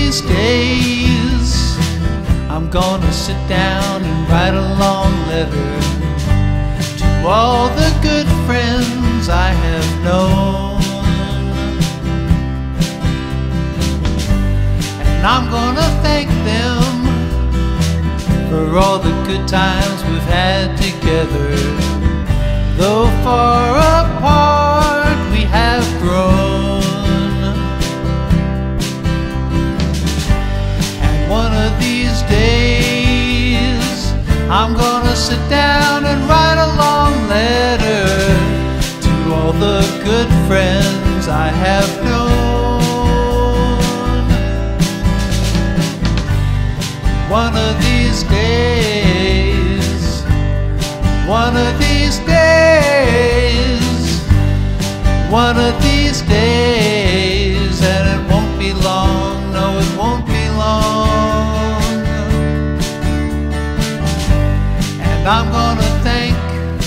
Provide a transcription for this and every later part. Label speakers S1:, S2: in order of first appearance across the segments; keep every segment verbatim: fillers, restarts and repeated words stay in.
S1: these days, I'm gonna sit down and write a long letter to all the good friends I have known. And I'm gonna thank them for all the good times we've had together. Though far apart we have grown. And one of these days I'm gonna sit down and write a long letter to all the good friends I have known. One of these days, one of these days, one of these days, and it won't be long, no it won't be long. And I'm gonna thank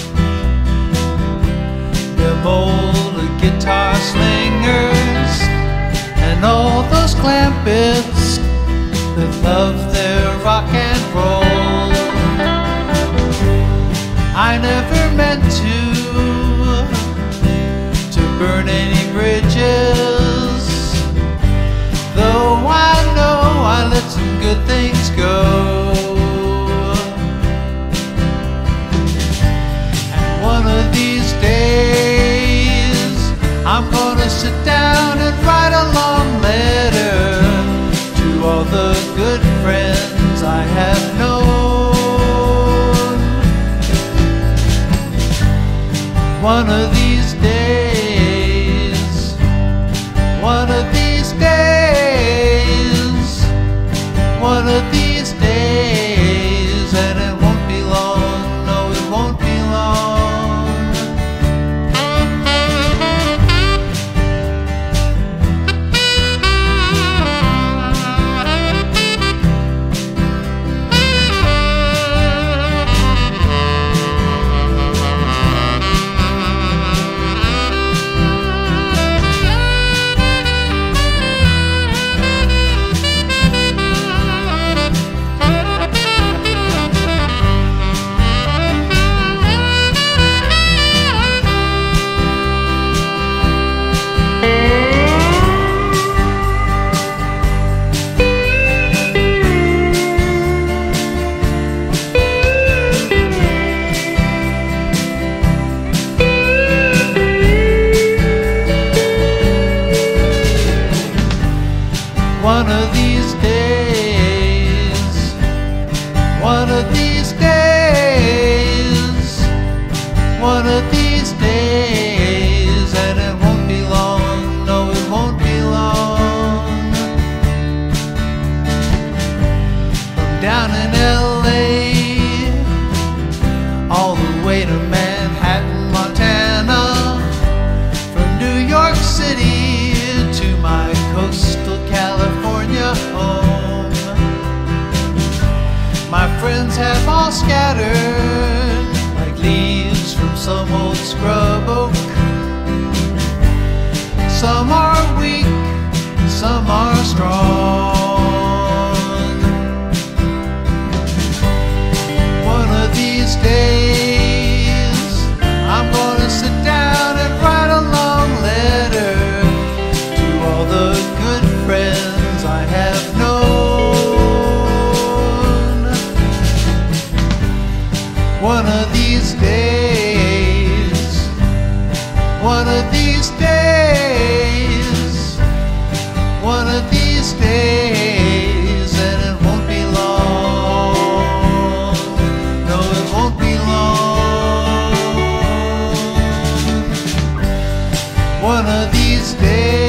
S1: them old guitar slingers and all those Clampetts that love their rock and roll. I never meant to, to burn any bridges, though I know I let some good things go. And one of these days I'm gonna sit down and write a long letter to all the good friends I have known. One of these days, one of these days, one of these days, and it won't be long, no it won't be long. One of these days, one of these days, one of these days, and it won't be long, no it won't be long. From down in L A all the way to Manhattan, Montana, from New York City to my coastal California home. My friends have all scattered like leaves from some old scrub oak. Some are weak, some are strong. One of these days I'm gonna sit down and write a long letter to all the good friends I have known. One of these days, one of these days, one of these days, and it won't be long, no it won't be long. One of these days.